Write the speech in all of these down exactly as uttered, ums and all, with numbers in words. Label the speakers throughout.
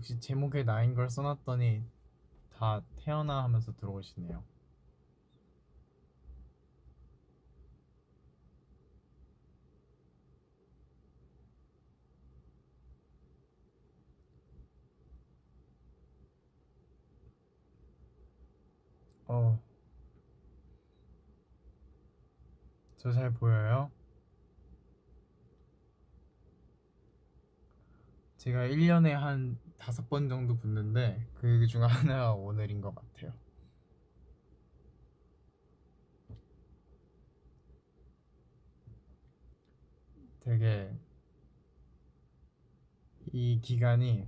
Speaker 1: 역시 제목에 나인 걸 써놨더니 다 태어나 하면서 들어오시네요. 어, 저 잘 보여요? 제가 일 년에 한 다섯 번 정도 붙는데 그 중 하나가 오늘인 것 같아요. 되게 이 기간이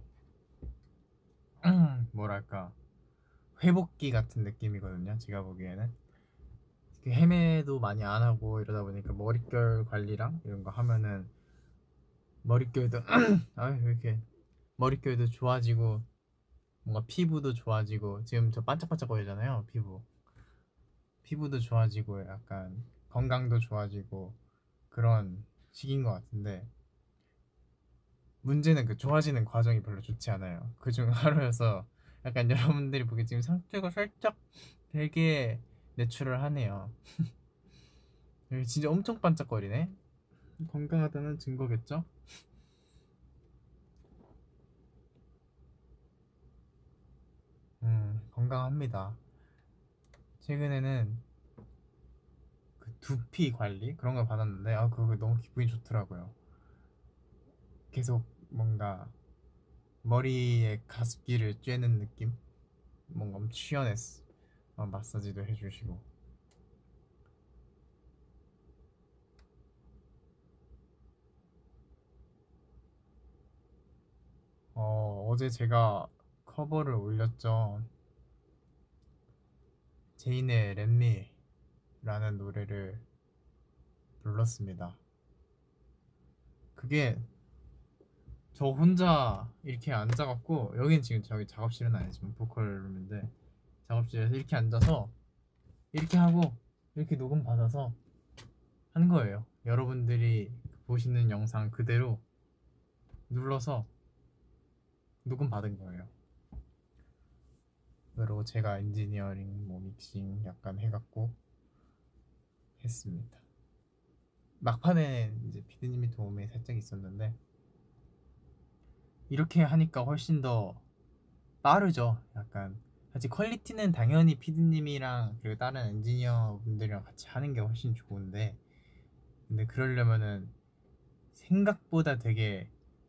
Speaker 1: 뭐랄까 회복기 같은 느낌이거든요. 제가 보기에는 그 헤매도 많이 안 하고 이러다 보니까 머릿결 관리랑 이런 거 하면은 머릿결도 아왜 이렇게 머릿결도 좋아지고 뭔가 피부도 좋아지고 지금 저 반짝반짝거리잖아요. 피부 피부도 좋아지고 약간 건강도 좋아지고 그런 시기인 것 같은데 문제는 그 좋아지는 과정이 별로 좋지 않아요. 그중 하루여서 약간 여러분들이 보기 지금 상태가 살짝 되게 내추럴하네요. 여기 진짜 엄청 반짝거리네. 건강하다는 증거겠죠? 음, 건강합니다. 최근에는 그 두피 관리 그런 걸 받았는데 아 그거 너무 기분이 좋더라고요. 계속 뭔가 머리에 가습기를 쬐는 느낌? 뭔가 엄청 시원했어. 어, 마사지도 해주시고. 어, 어제 제가 커버를 올렸죠. 제인의 렛미라는 노래를 불렀습니다. 그게 저 혼자 이렇게 앉아갖고 여긴 지금 저기 작업실은 아니지만 보컬룸인데 작업실에서 이렇게 앉아서 이렇게 하고 이렇게 녹음 받아서 한 거예요. 여러분들이 보시는 영상 그대로 눌러서 녹음 받은 거예요. 그리고 제가 엔지니어링, 뭐 믹싱 약간 해갖고 했습니다. 막판에 이제 피디님이 도움이 살짝 있었는데 이렇게 하니까 훨씬 더 빠르죠. 약간 사실 퀄리티는 당연히 피디님이랑 그리고 다른 엔지니어 분들이랑 같이 하는 게 훨씬 좋은데 근데 그러려면은 생각보다 되게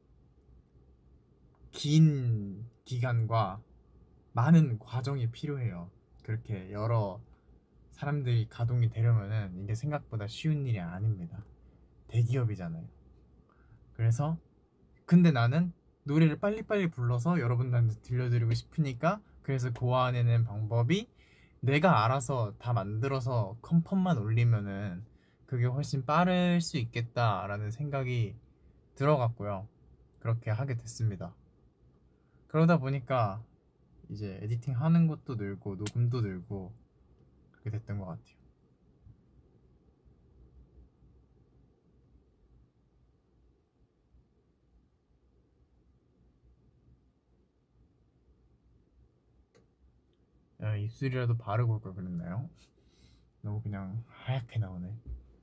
Speaker 1: 긴 기간과 많은 과정이 필요해요. 그렇게 여러 사람들이 가동이 되려면은 이게 생각보다 쉬운 일이 아닙니다. 대기업이잖아요. 그래서 근데 나는 노래를 빨리빨리 불러서 여러분들한테 들려드리고 싶으니까 그래서 고안해낸 방법이 내가 알아서 다 만들어서 컨펌만 올리면은 그게 훨씬 빠를 수 있겠다라는 생각이 들어갔고요. 그렇게 하게 됐습니다. 그러다 보니까 이제 에디팅 하는 것도 늘고 녹음도 늘고 그렇게 됐던 것 같아요. 야, 입술이라도 바르고 올 걸 그랬나요? 너무 그냥 하얗게 나오네.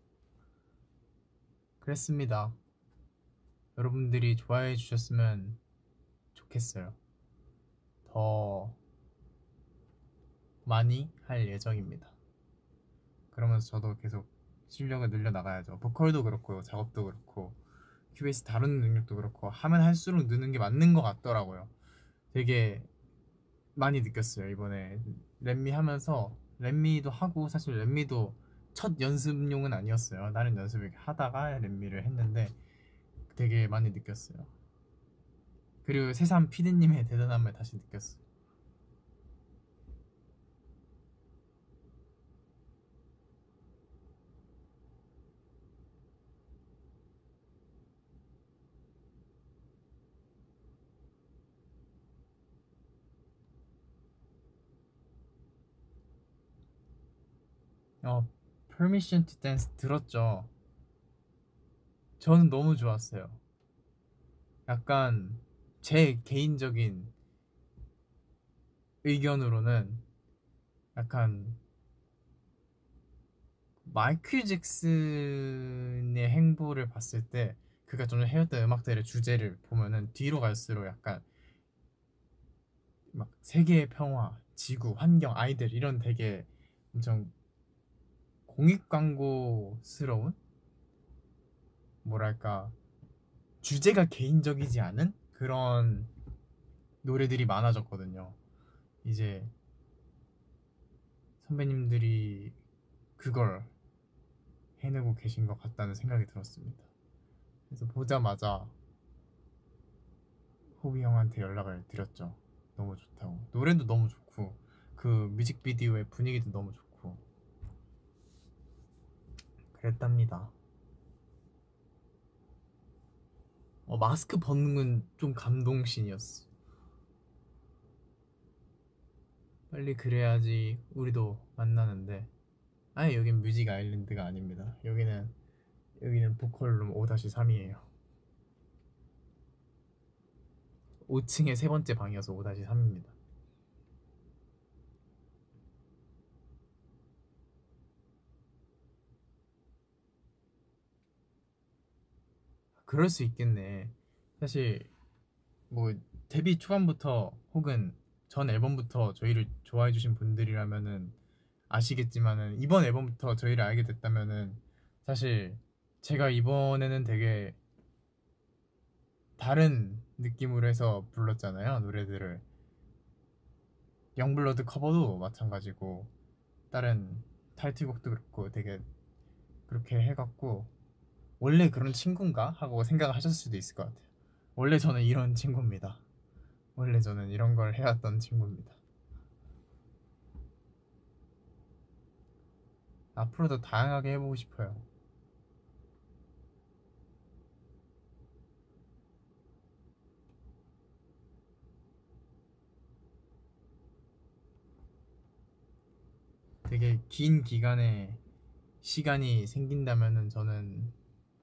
Speaker 1: 그랬습니다. 여러분들이 좋아해 주셨으면 좋겠어요. 더 많이 할 예정입니다. 그러면서 저도 계속 실력을 늘려나가야죠. 보컬도 그렇고 작업도 그렇고 큐베이스 다루는 능력도 그렇고 하면 할수록 느는 게 맞는 것 같더라고요. 되게 많이 느꼈어요. 이번에 랩미 하면서 랩미도 하고 사실 랩미도 첫 연습용은 아니었어요. 다른 연습을 하다가 랩미를 했는데 되게 많이 느꼈어요. 그리고 새삼 피디님의 대단함을 다시 느꼈어요. 어, Permission to Dance 들었죠? 저는 너무 좋았어요. 약간 제 개인적인 의견으로는 약간 마이클 잭슨의 행보를 봤을 때 그가 좀 해왔던 음악들의 주제를 보면은 뒤로 갈수록 약간 막 세계의 평화, 지구, 환경, 아이들 이런 되게 엄청 공익 광고스러운 뭐랄까 주제가 개인적이지 않은 그런 노래들이 많아졌거든요. 이제 선배님들이 그걸 해내고 계신 것 같다는 생각이 들었습니다. 그래서 보자마자 호비 형한테 연락을 드렸죠. 너무 좋다고. 노래도 너무 좋고 그 뮤직비디오의 분위기도 너무 좋고 그랬답니다. 어, 마스크 벗는 건 좀 감동신이었어. 빨리 그래야지 우리도 만나는데 아니 여긴 뮤직 아일랜드가 아닙니다. 여기는 여기는 보컬룸 오 삼이에요. 오 층의 세 번째 방이어서 오 삼입니다. 그럴 수 있겠네. 사실 뭐 데뷔 초반부터 혹은 전 앨범부터 저희를 좋아해 주신 분들이라면은 아시겠지만은 이번 앨범부터 저희를 알게 됐다면은 사실 제가 이번에는 되게 다른 느낌으로 해서 불렀잖아요 노래들을. 영블러드 커버도 마찬가지고 다른 타이틀곡도 그렇고 되게 그렇게 해갖고 원래 그런 친구인가 하고 생각을 하셨을 수도 있을 것 같아요. 원래 저는 이런 친구입니다. 원래 저는 이런 걸 해왔던 친구입니다. 앞으로도 다양하게 해보고 싶어요. 되게 긴 기간에 시간이 생긴다면은 저는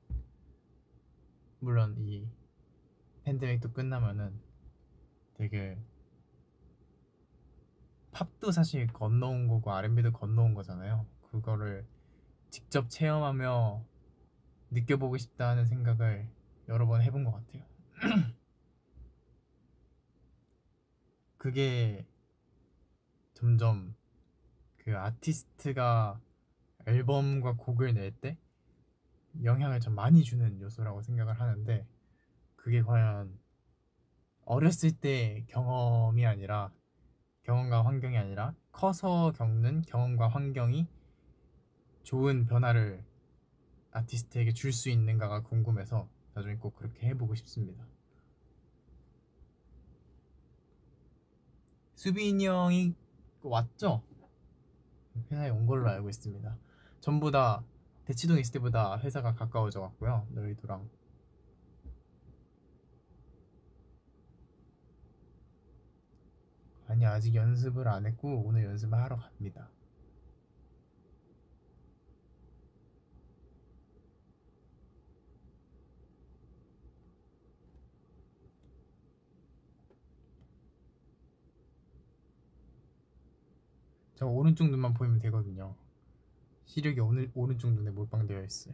Speaker 1: 물론 이 팬데믹도 끝나면은 되게 팝도 사실 건너온 거고 알앤비도 건너온 거잖아요. 그거를 직접 체험하며 느껴보고 싶다는 생각을 여러 번 해본 것 같아요. 그게 점점 그 아티스트가 앨범과 곡을 낼 때 영향을 좀 많이 주는 요소라고 생각을 하는데 그게 과연 어렸을 때 경험이 아니라 경험과 환경이 아니라 커서 겪는 경험과 환경이 좋은 변화를 아티스트에게 줄 수 있는가가 궁금해서 나중에 꼭 그렇게 해보고 싶습니다. 수빈이 형이 왔죠? 회사에 온 걸로 알고 있습니다. 전부 다 대치동에 있을 때보다 회사가 가까워져 갔고요. 여의도랑. 아니 아직 연습을 안 했고 오늘 연습을 하러 갑니다. 저 오른쪽 눈만 보이면 되거든요. 시력이 오늘 오른쪽 눈에 몰빵되어 있어요.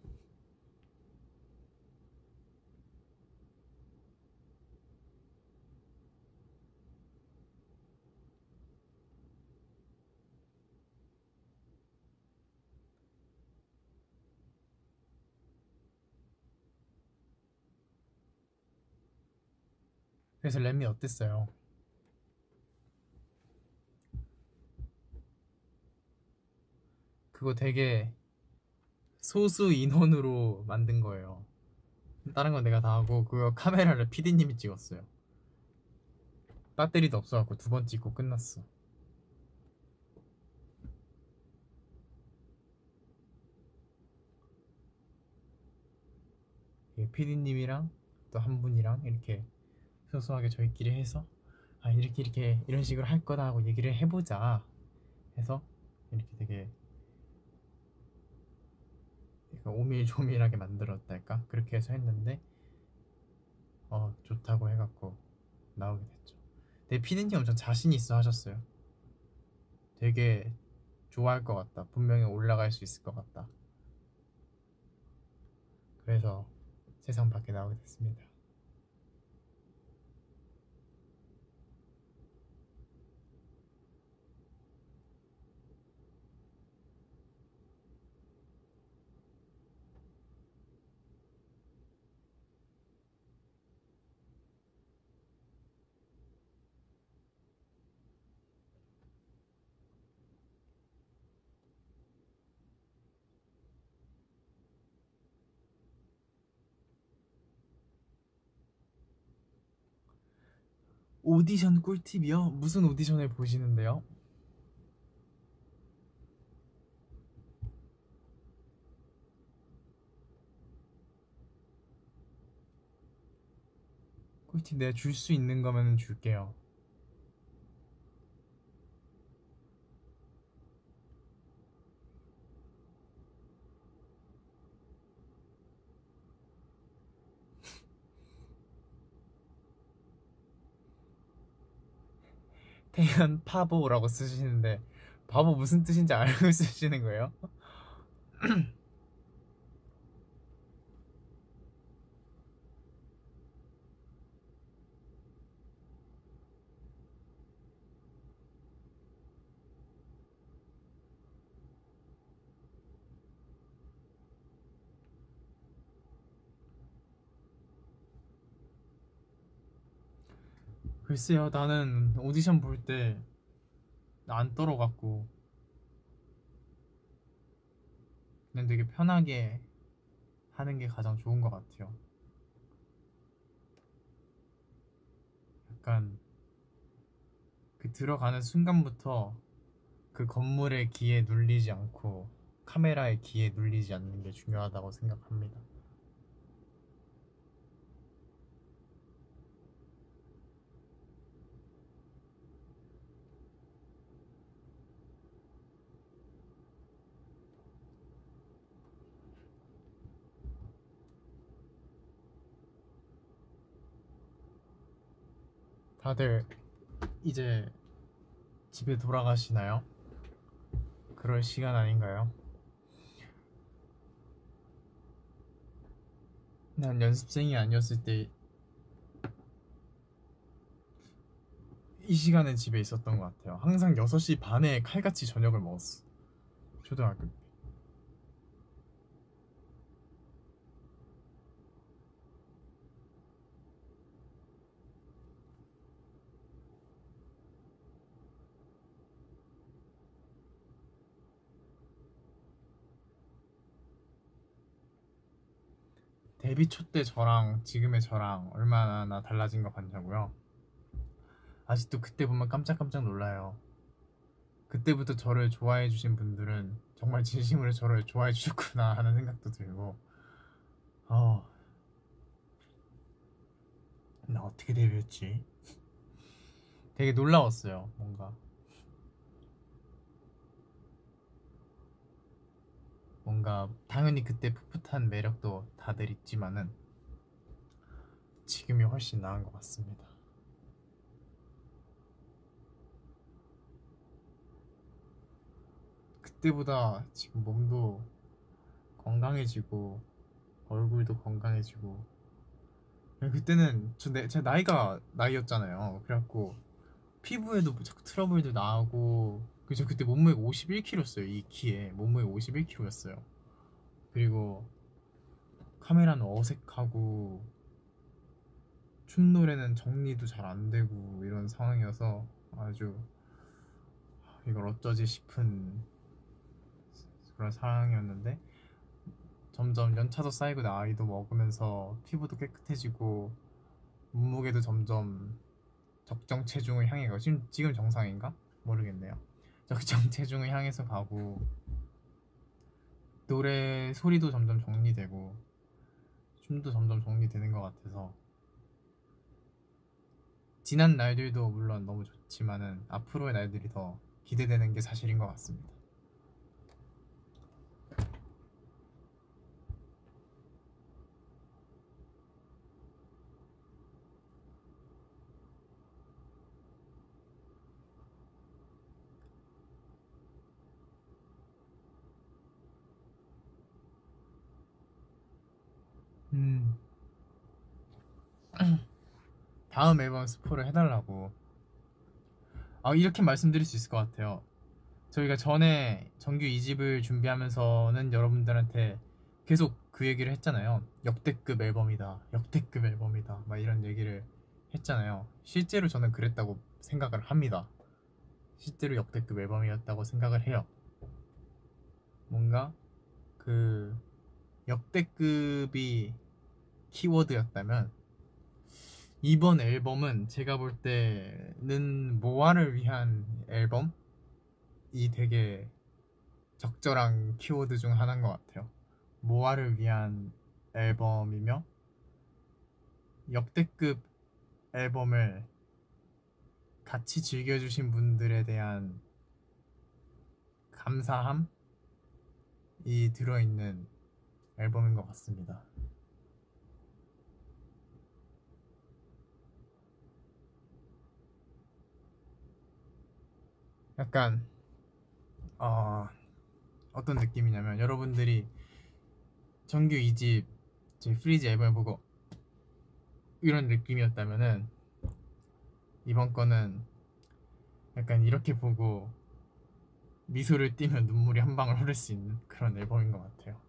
Speaker 1: 그래서 랩미 어땠어요? 그거 되게 소수 인원으로 만든 거예요. 다른 건 내가 다 하고 그거 카메라를 피디님이 찍었어요. 배터리도 없어갖고 두 번 찍고 끝났어. 피디님이랑 또 한 분이랑 이렇게 소소하게 저희끼리 해서 아 이렇게 이렇게 이런 식으로 할 거다 하고 얘기를 해보자 해서 이렇게 되게 오밀조밀하게 만들었달까 그렇게 해서 했는데 어 좋다고 해갖고 나오게 됐죠. 근데 피디님 엄청 자신 있어 하셨어요. 되게 좋아할 것 같다. 분명히 올라갈 수 있을 것 같다. 그래서 세상 밖에 나오게 됐습니다. 오디션 꿀팁이요? 무슨 오디션을 보시는데요? 꿀팁 내가 줄 수 있는 거면 줄게요. 태연 파보라고 쓰시는데 바보 무슨 뜻인지 알고 쓰시는 거예요? 글쎄요, 나는 오디션 볼 때 안 떨어갖고 그냥 되게 편하게 하는 게 가장 좋은 것 같아요. 약간 그 들어가는 순간부터 그 건물의 기에 눌리지 않고 카메라의 기에 눌리지 않는 게 중요하다고 생각합니다. 다들 이제 집에 돌아가시나요? 그럴 시간 아닌가요? 난 연습생이 아니었을 때 이 시간에 집에 있었던 것 같아요. 항상 여섯 시 반에 칼같이 저녁을 먹었어. 초등학교 때. 데뷔 초 때 저랑 지금의 저랑 얼마나 달라진 거 같냐고요? 아직도 그때 보면 깜짝깜짝 놀라요. 그때부터 저를 좋아해 주신 분들은 정말 진심으로 저를 좋아해 주셨구나 하는 생각도 들고, 어, 나 어떻게 데뷔했지? 되게 놀라웠어요. 뭔가 뭔가 당연히 그때 풋풋한 매력도 다들 있지만은 지금이 훨씬 나은 것 같습니다. 그때보다 지금 몸도 건강해지고 얼굴도 건강해지고. 그때는 저 내, 제 나이가 나이였잖아요. 그래갖고 피부에도 자꾸 트러블도 나고, 그저 그때 몸무게가 오십일 킬로그램였어요. 이 키에 몸무게가 오십일 킬로그램였어요. 그리고 카메라는 어색하고 춤 노래는 정리도 잘 안 되고 이런 상황이어서 아주 이걸 어쩌지 싶은 그런 상황이었는데, 점점 연차도 쌓이고 나이도 먹으면서 피부도 깨끗해지고 몸무게도 점점 적정 체중을 향해 가고, 지금 지금 정상인가? 모르겠네요. 적정 체중을 향해서 가고 노래 소리도 점점 정리되고 춤도 점점 정리되는 것 같아서 지난 날들도 물론 너무 좋지만은 앞으로의 날들이 더 기대되는 게 사실인 것 같습니다. 다음 앨범 스포를 해달라고. 아, 이렇게 말씀드릴 수 있을 것 같아요. 저희가 전에 정규 이 집을 준비하면서는 여러분들한테 계속 그 얘기를 했잖아요. 역대급 앨범이다, 역대급 앨범이다, 막 이런 얘기를 했잖아요. 실제로 저는 그랬다고 생각을 합니다. 실제로 역대급 앨범이었다고 생각을 해요. 뭔가 그 역대급이 키워드였다면 이번 앨범은 제가 볼 때는 모아를 위한 앨범이 되게 적절한 키워드 중 하나인 것 같아요. 모아를 위한 앨범이며 역대급 앨범을 같이 즐겨주신 분들에 대한 감사함이 들어있는 앨범인 것 같습니다. 약간 어, 어떤 느낌이냐면 여러분들이 정규 이 집 제 프리즈 앨범을 보고 이런 느낌이었다면은 이번 거는 약간 이렇게 보고 미소를 띠면 눈물이 한 방울 흐를 수 있는 그런 앨범인 것 같아요.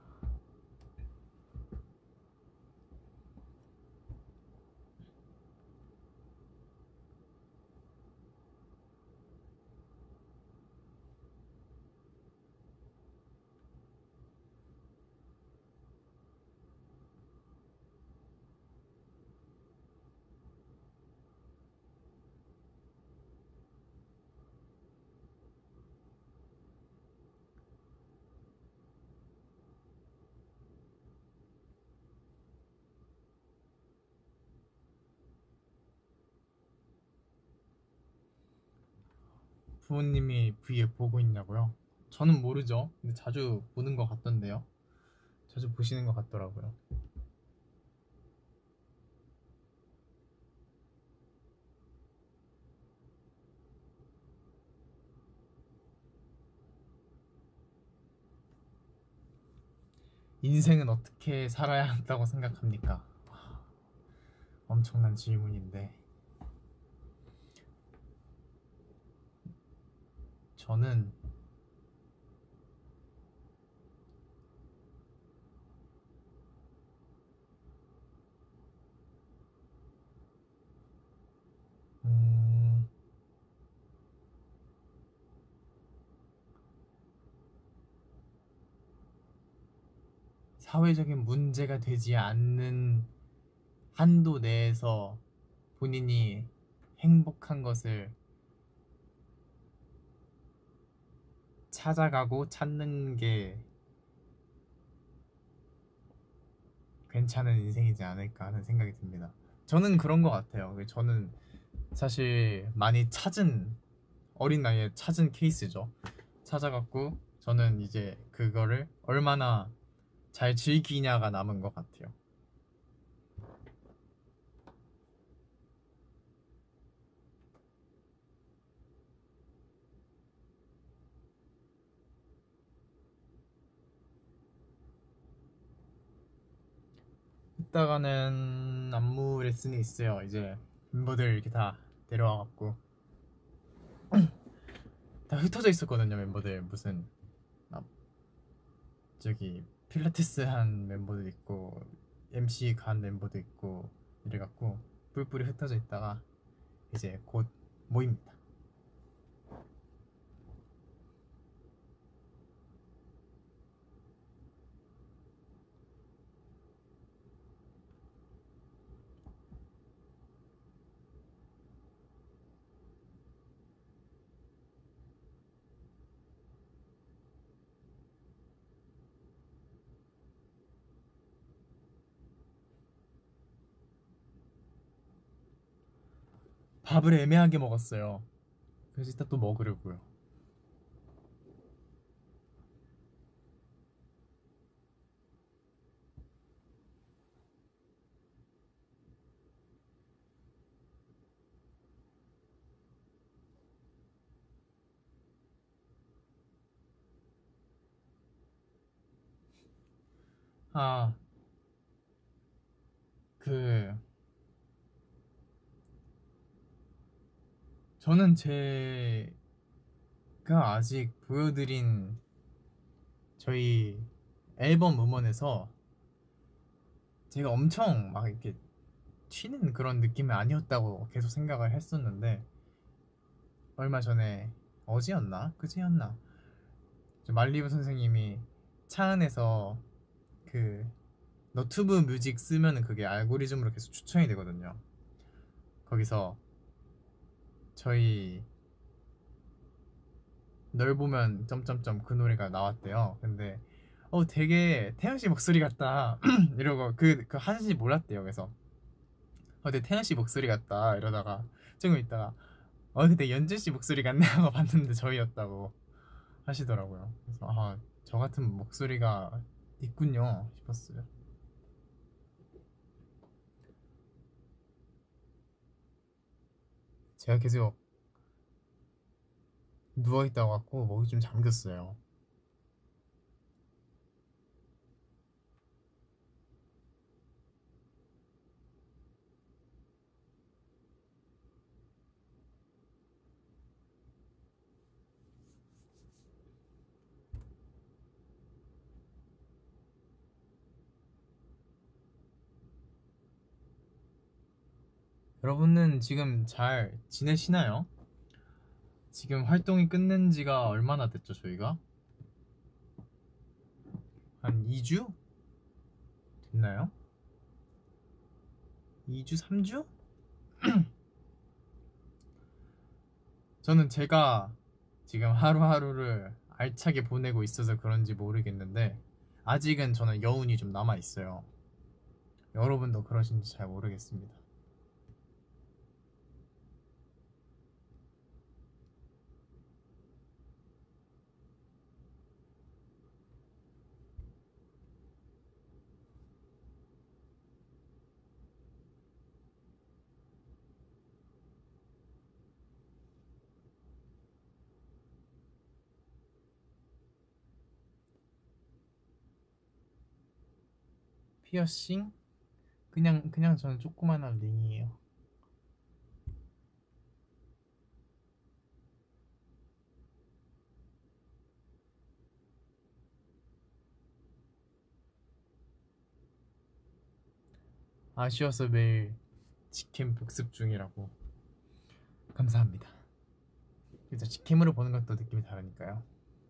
Speaker 1: 부모님이 브이에 보고 있냐고요? 저는 모르죠. 근데 자주 보는 것 같던데요. 자주 보시는 것 같더라고요. 인생은 어떻게 살아야 한다고 생각합니까? 엄청난 질문인데 저는 음, 사회적인 문제가 되지 않는 한도 내에서 본인이 행복한 것을 찾아가고 찾는 게 괜찮은 인생이지 않을까 하는 생각이 듭니다. 저는 그런 것 같아요. 저는 사실 많이 찾은 어린 나이에 찾은 케이스죠. 찾아갖고 저는 이제 그거를 얼마나 잘 즐기냐가 남은 것 같아요. 이따가는 안무 레슨이 있어요. 이제 멤버들 이렇게 다 데려와갖고 다 흩어져 있었거든요. 멤버들 무슨 막 저기 필라테스 한 멤버도 있고 엠씨 간 멤버도 있고 이래갖고 뿔뿔이 흩어져 있다가 이제 곧 모입니다. 밥을 애매하게 먹었어요. 그래서 이따 또 먹으려고요. 아, 그 저는 제가 아직 보여드린 저희 앨범 음원에서 제가 엄청 막 이렇게 튀는 그런 느낌이 아니었다고 계속 생각을 했었는데, 얼마 전에 어제였나? 그제였나? 저 말리부 선생님이 차 안에서 그 너튜브 뮤직 쓰면은 그게 알고리즘으로 계속 추천이 되거든요. 거기서 저희 널 보면 점점점 그 노래가 나왔대요. 근데 어 되게 태연 씨 목소리 같다 이러고 그 그 하는지 몰랐대요. 그래서 어 되게 태연 씨 목소리 같다 이러다가 조금 있다가 어 근데 연준 씨 목소리 같네 하고 봤는데 저희였다고 하시더라고요. 그래서 아 저 같은 목소리가 있군요 싶었어요. 제가 계속 누워있다가 갖고 목이 좀 잠겼어요. 여러분은 지금 잘 지내시나요? 지금 활동이 끝낸 지가 얼마나 됐죠, 저희가? 한 이 주? 됐나요? 이 주, 삼 주? 저는 제가 지금 하루하루를 알차게 보내고 있어서 그런지 모르겠는데 아직은 저는 여운이 좀 남아 있어요. 여러분도 그러신지 잘 모르겠습니다. 피어싱? 그냥 그냥 저는 조그만한 링이에요. 아쉬워서 매일 직캠 복습 중이라고. 감사합니다. 그래서 직캠으로 보는 것도 느낌이 다르니까요.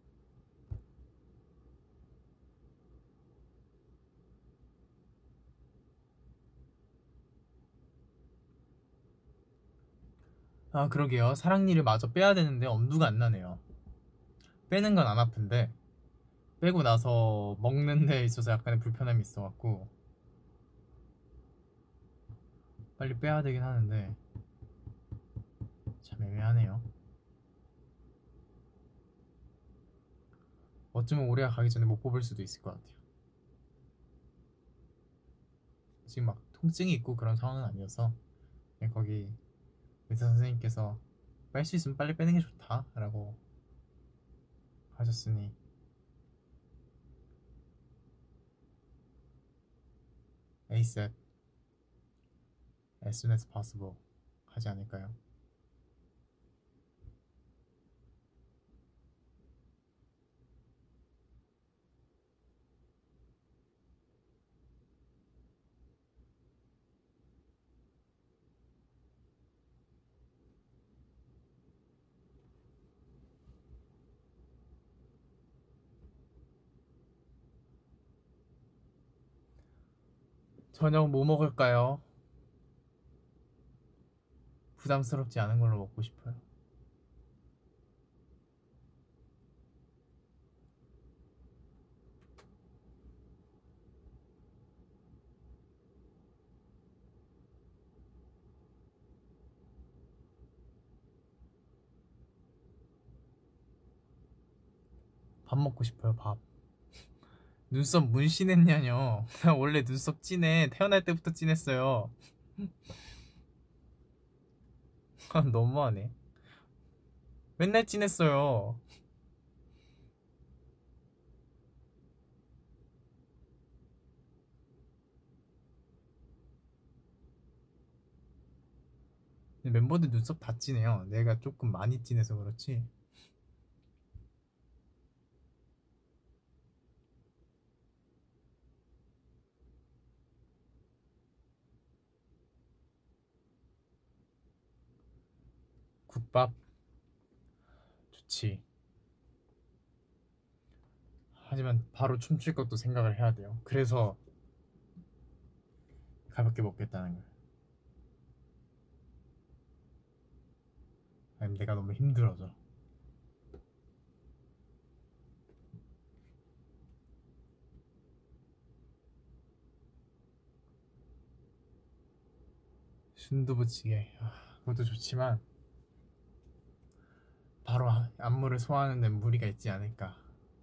Speaker 1: 아 그러게요. 사랑니를 마저 빼야 되는데 엄두가 안 나네요. 빼는 건 안 아픈데 빼고 나서 먹는 데 있어서 약간의 불편함이 있어갖고 빨리 빼야 되긴 하는데 참 애매하네요. 어쩌면 올해가 가기 전에 못 뽑을 수도 있을 것 같아요. 지금 막 통증이 있고 그런 상황은 아니어서 그냥 거기 의사 선생님께서 뺄 수 있으면 빨리 빼는 게 좋다 라고 하셨으니 에이셉 as soon as possible 하지 않을까요? 저녁 뭐 먹을까요? 부담스럽지 않은 걸로 먹고 싶어요. 밥 먹고 싶어요. 밥. 눈썹 문신했냐뇨. 나 원래 눈썹 진해. 태어날 때부터 진했어요. 너무하네. 맨날 진했어요. 근데 멤버들 눈썹 다 진해요. 내가 조금 많이 진해서 그렇지. 국밥 좋지. 하지만 바로 춤출 것도 생각을 해야 돼요. 그래서 가볍게 먹겠다는 거예요. 아니면 내가 너무 힘들어져. 순두부찌개 아, 그것도 좋지만 바로 아- 안무를 소화하는 데 무리가 있지 않을까.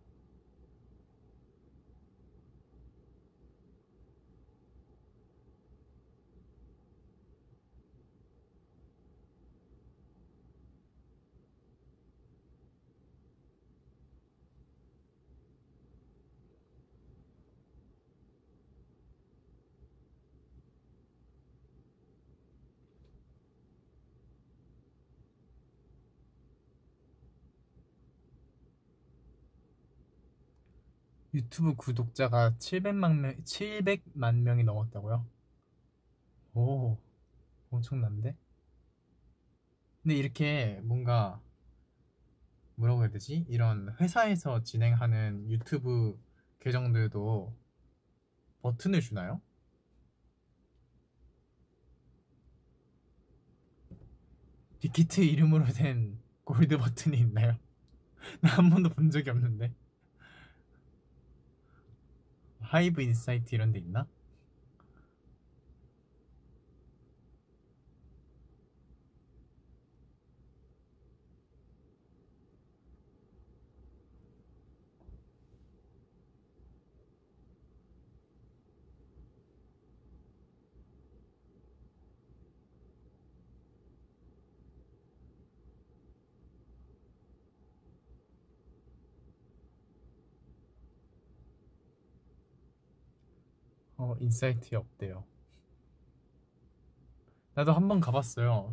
Speaker 1: 유튜브 구독자가 칠백만 명, 칠백만 명이 넘었다고요? 오, 엄청난데? 근데 이렇게 뭔가 뭐라고 해야 되지? 이런 회사에서 진행하는 유튜브 계정들도 버튼을 주나요? 빅히트 이름으로 된 골드 버튼이 있나요? 나 한 번도 본 적이 없는데. 하이브 인사이트 이런 데 있나? 어, 인사이트에 없대요. 나도 한 번 가봤어요.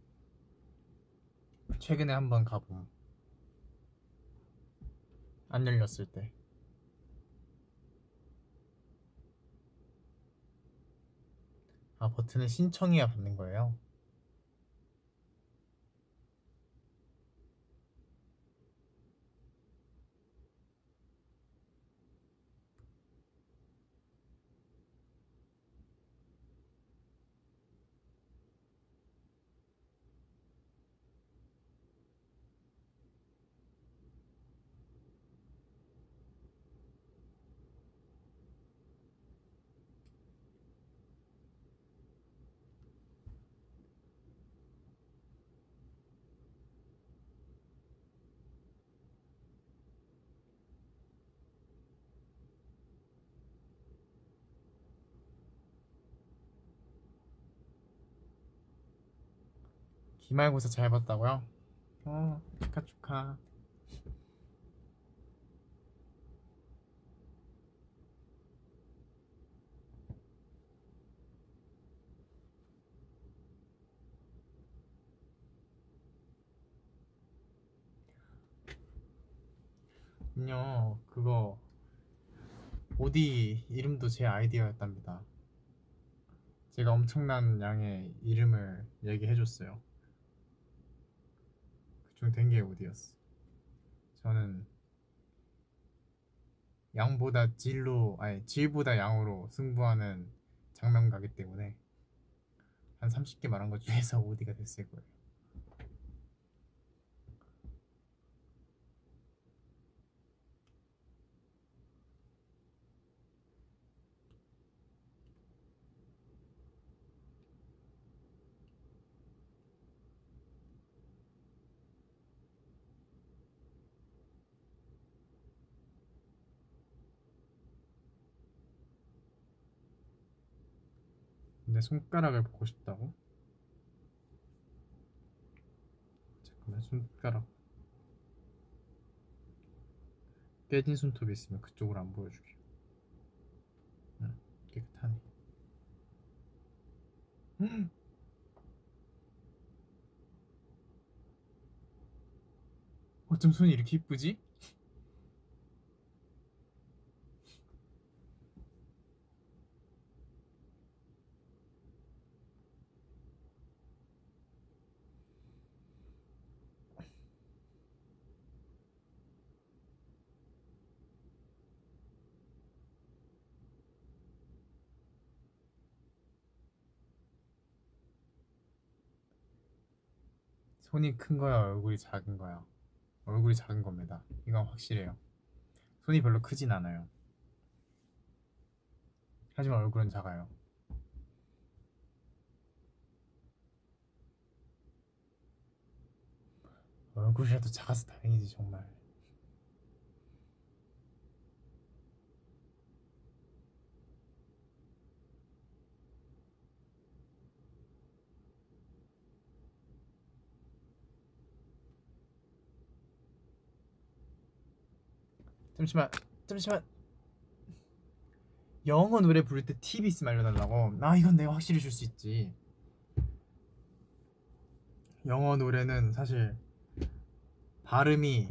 Speaker 1: 최근에 한 번 가봄. 안 열렸을 때. 아, 버튼을 신청해야 받는 거예요? 기말고사 잘 봤다고요? 어, 축하 축하. 아니요, 그거 오디 이름도 제 아이디어였답니다. 제가 엄청난 양의 이름을 얘기해줬어요. 그중 된 게 오디였어. 저는 양보다 질로, 아니 질보다 양으로 승부하는 장면가기 때문에 한 삼십 개 말한 것 중에서 오디가 됐을 거예요. 내 손가락을 보고 싶다고? 잠깐만, 손가락 깨진 손톱이 있으면 그쪽으로 안 보여주게. 응, 깨끗하네. 어쩜 손이 이렇게 이쁘지? 손이 큰 거야, 얼굴이 작은 거야? 얼굴이 작은 겁니다. 이건 확실해요. 손이 별로 크진 않아요. 하지만 얼굴은 작아요. 얼굴이라도 작아서 다행이지 정말. 잠시만, 잠시만. 영어 노래 부를 때 팁 있으면 알려달라고. 아, 이건 내가 확실히 줄 수 있지. 영어 노래는 사실 발음이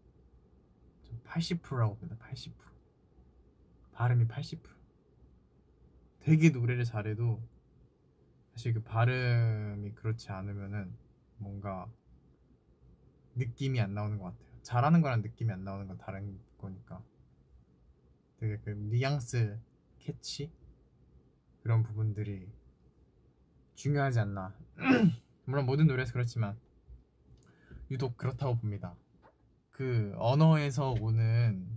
Speaker 1: 팔십 퍼센트라고 봅니다. 팔십 퍼센트. 발음이 팔십 퍼센트. 되게 노래를 잘해도 사실 그 발음이 그렇지 않으면은 뭔가 느낌이 안 나오는 것 같아요. 잘하는 거랑 느낌이 안 나오는 건 다른 거니까. 되게 그 뉘앙스, 캐치 그런 부분들이 중요하지 않나. 물론 모든 노래에서 그렇지만 유독 그렇다고 봅니다. 그 언어에서 오는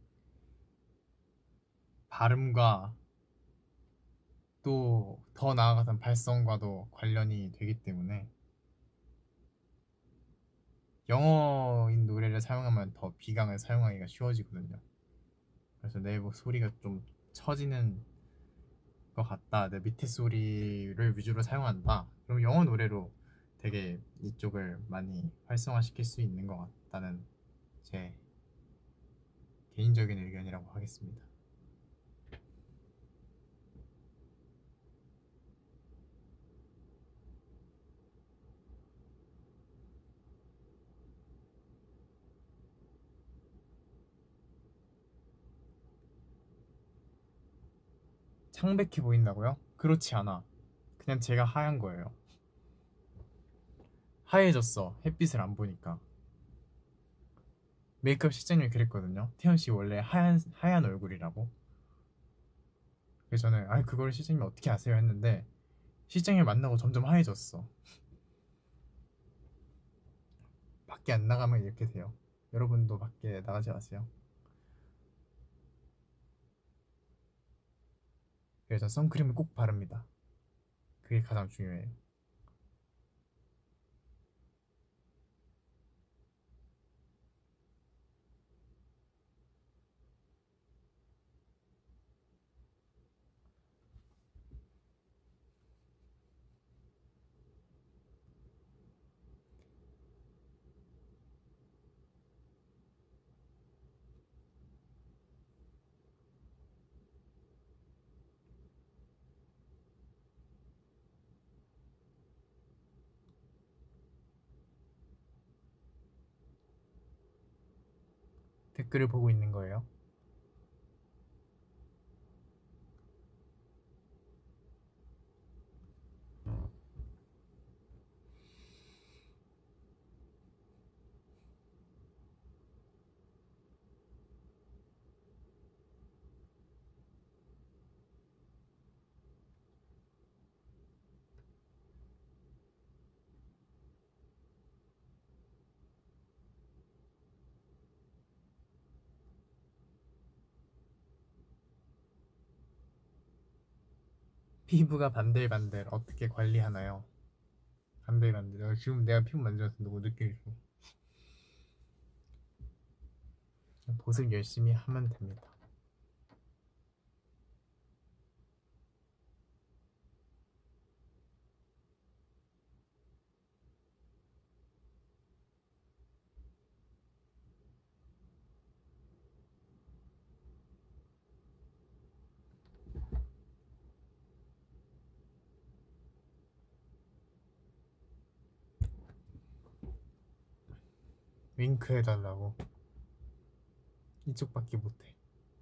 Speaker 1: 발음과 또 더 나아가선 발성과도 관련이 되기 때문에 영어인 노래를 사용하면 더 비강을 사용하기가 쉬워지거든요. 그래서 내 목소리가 좀 처지는 것 같다, 내 밑에 소리를 위주로 사용한다, 그럼 영어 노래로 되게 이쪽을 많이 활성화시킬 수 있는 것 같다는 제 개인적인 의견이라고 하겠습니다. 창백해 보인다고요? 그렇지 않아. 그냥 제가 하얀 거예요. 하얘졌어, 햇빛을 안 보니까. 메이크업 실장님이 그랬거든요. 태연 씨 원래 하얀 하얀 얼굴이라고. 그래서 저는 아, 그걸 실장님이 어떻게 아세요 했는데 실장님을 만나고 점점 하얘졌어. 밖에 안 나가면 이렇게 돼요. 여러분도 밖에 나가지 마세요. 그래서 선크림을 꼭 바릅니다. 그게 가장 중요해요. 댓글을 보고 있는 거예요. 피부가 반들반들 어떻게 관리하나요? 반들반들. 지금 내가 피부 만져서 너무 느끼겠어. 보습 열심히 하면 됩니다. 윙크 해달라고. 이쪽밖에 못해.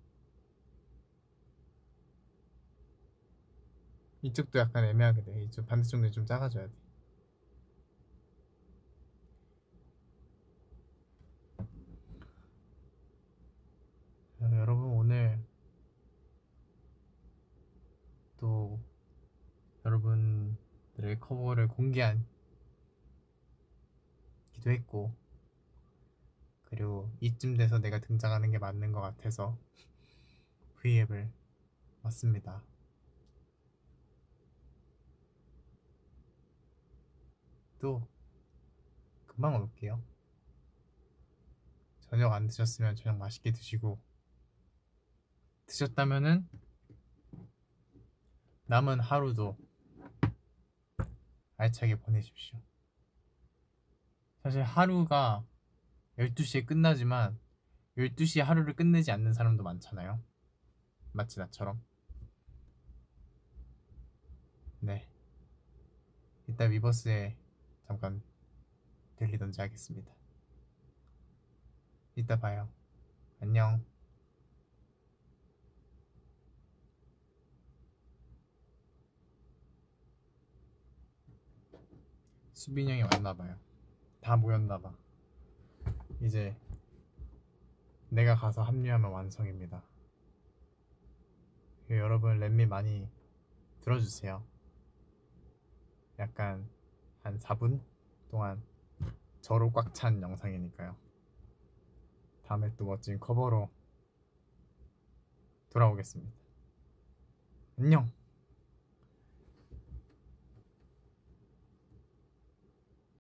Speaker 1: 이쪽도 약간 애매하게 돼. 이쪽 반대쪽 눈이 좀 작아져야 돼. 어, 여러분 오늘 또 여러분들의 커버를 공개한 기도 했고, 그리고 이쯤 돼서 내가 등장하는 게 맞는 것 같아서 V앱을 왔습니다. 또 금방 올게요. 저녁 안 드셨으면 저녁 맛있게 드시고, 드셨다면은 남은 하루도 알차게 보내십시오. 사실 하루가 열두 시에 끝나지만 열두 시에 하루를 끝내지 않는 사람도 많잖아요. 마치 나처럼. 네, 이따 위버스에 잠깐 들리던지 하겠습니다. 이따 봐요. 안녕. 수빈이 형이 왔나봐요. 다 모였나봐. 이제 내가 가서 합류하면 완성입니다. 여러분 렛미 많이 들어주세요. 약간 한 사 분 동안 저로 꽉 찬 영상이니까요. 다음에 또 멋진 커버로 돌아오겠습니다. 안녕.